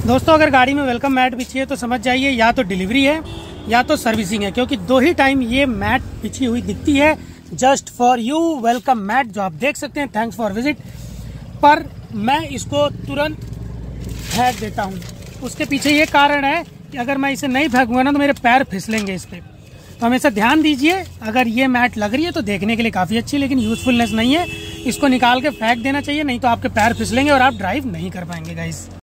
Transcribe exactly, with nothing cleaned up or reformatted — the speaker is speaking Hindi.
दोस्तों अगर गाड़ी में वेलकम मैट बिछी है तो समझ जाइए या तो डिलीवरी है या तो सर्विसिंग है, क्योंकि दो ही टाइम ये मैट बिछी हुई दिखती है। Just for you welcome mat, जो आप देख सकते हैं, थैंक्स फॉर विजिट। पर मैं इसको तुरंत फेंक देता हूँ। उसके पीछे ये कारण है कि अगर मैं इसे नहीं फेंकूंगा ना तो मेरे पैर फिसलेंगे इस पर। तो हमेशा ध्यान दीजिए, अगर ये मैट लग रही है तो देखने के लिए काफ़ी अच्छी, लेकिन यूजफुलनेस नहीं है। इसको निकाल के फेंक देना चाहिए, नहीं तो आपके पैर फिसलेंगे और आप ड्राइव नहीं कर पाएंगे गाइस।